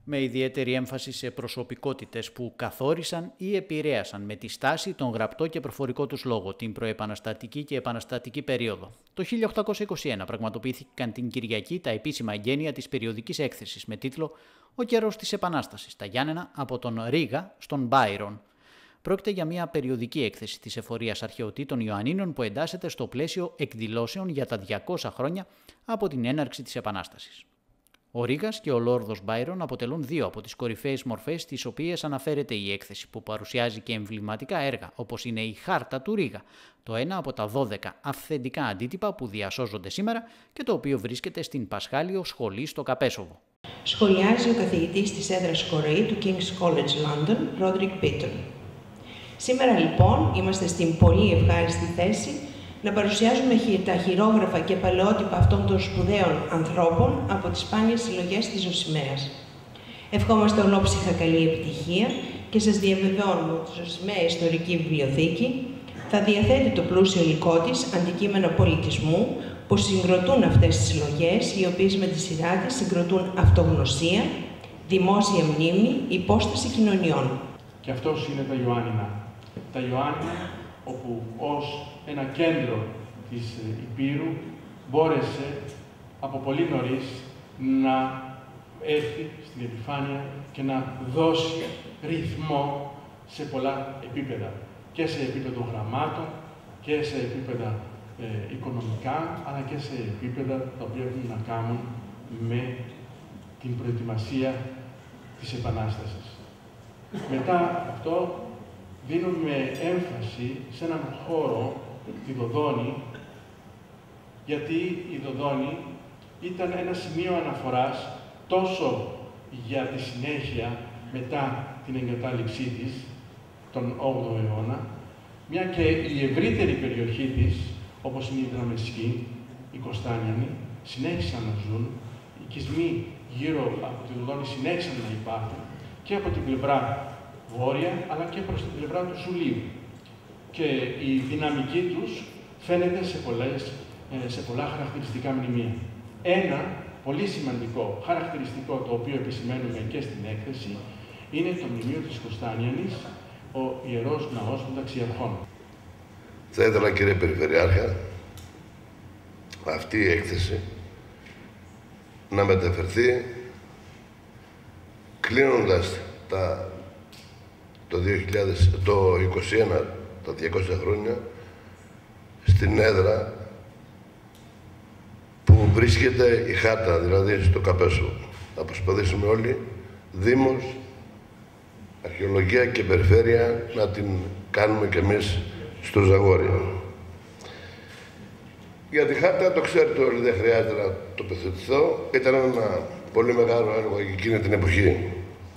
με ιδιαίτερη έμφαση σε προσωπικότητες που καθόρισαν ή επηρέασαν με τη στάση, τον γραπτό και προφορικό τους λόγο την προεπαναστατική και επαναστατική περίοδο. Το 1821 πραγματοποιήθηκαν την Κυριακή τα επίσημα εγγένεια της περιοδικής έκθεσης με τίτλο «Ο καιρός της Επανάστασης, τα Γιάννενα από τον Ρήγα στον Μπάιρον». Πρόκειται για μια περιοδική έκθεση της εφορίας αρχαιοτήτων Ιωαννίνων που εντάσσεται στο πλαίσιο εκδηλώσεων για τα 200 χρόνια από την έναρξη της Επανάστασης. Ο Ρήγας και ο Λόρδος Μπάιρον αποτελούν δύο από τις κορυφαίες μορφές τις οποίες αναφέρεται η έκθεση, που παρουσιάζει και εμβληματικά έργα όπως είναι η Χάρτα του Ρήγα, το ένα από τα 12 αυθεντικά αντίτυπα που διασώζονται σήμερα και το οποίο βρίσκεται στην Πασχάλιο Σχολή στο Καπέσοβο. Σχολιάζει ο καθηγητής της έδρας Κορεή του King's College London, Roderick Beaton. Σήμερα λοιπόν είμαστε στην πολύ ευχάριστη θέση να παρουσιάζουμε τα χειρόγραφα και παλαιότυπα αυτών των σπουδαίων ανθρώπων από τις σπάνιες συλλογές της Ζωσιμαίας. Ευχόμαστε ολόψυχα καλή επιτυχία και σας διαβεβαιώνουμε ότι η Ζωσιμαία Ιστορική Βιβλιοθήκη θα διαθέτει το πλούσιο υλικό της αντικείμενα πολικισμού που συγκροτούν αυτές τις συλλογές, οι οποίες με τη σειρά της συγκροτούν αυτογνωσία, δημόσια μνήμη, υπόσταση κοινωνιών. Και αυτός είναι τα Ιωάννινα. Τα Ιωάννινα, όπου ως ένα κέντρο της Υπήρου μπόρεσε από πολύ νωρίς να έρθει στην επιφάνεια και να δώσει ρυθμό σε πολλά επίπεδα. Και σε επίπεδο γραμμάτων και σε επίπεδα οικονομικά, αλλά και σε επίπεδα τα οποία έχουν να κάνουν με την προετοιμασία της Επανάστασης. Μετά αυτό δίνουμε έμφαση σε έναν χώρο, τη Δοδόνη, γιατί η Δοδόνη ήταν ένα σημείο αναφοράς τόσο για τη συνέχεια μετά την εγκατάλειψή της, τον 8ο αιώνα, μια και η ευρύτερη περιοχή της, όπως είναι η Δραμεσκή, οι Κωνστάνιανοι, συνέχισαν να ζουν, οι οικισμοί γύρω από τη Δοδόνη συνέχισαν να υπάρχουν και από την πλευρά βόρεια, αλλά και προς την πλευρά του Σουλίου. Και η δυναμική τους φαίνεται σε πολλά χαρακτηριστικά μνημεία. Ένα πολύ σημαντικό χαρακτηριστικό, το οποίο επισημαίνουμε και στην έκθεση, είναι το μνημείο της Κωνστάνιανης, ο Ιερός Ναός των Ταξιαρχών. Θα ήθελα, κύριε Περιφερειάρχα, αυτή η έκθεση να μεταφερθεί κλείνοντας το 2021, τα 200 χρόνια, στην έδρα που βρίσκεται η Χάρτα, δηλαδή στο Καπέσοβο. Να προσπαθήσουμε όλοι, Δήμος, Αρχαιολογία και Περιφέρεια, να την κάνουμε κι εμείς στο Ζαγόρι. Για τη Χάρτα το ξέρετε όλοι, δεν χρειάζεται να τοποθετηθώ. Ήταν ένα πολύ μεγάλο έργο εκείνη την εποχή.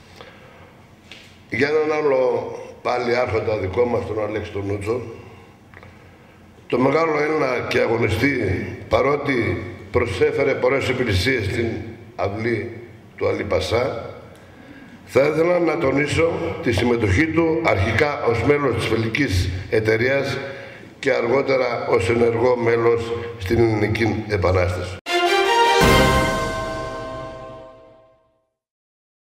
Για έναν άλλο πάλι άρχοντα δικό μας, τον Αλέξη τον Νούτσο, το μεγάλο Έλληνα και αγωνιστή, παρότι προσέφερε πολλές υπηρεσίες στην αυλή του Αλή Πασά, θα ήθελα να τονίσω τη συμμετοχή του αρχικά ως μέλος της Φιλικής Εταιρείας και αργότερα ως ενεργό μέλος στην Ελληνική Επανάσταση.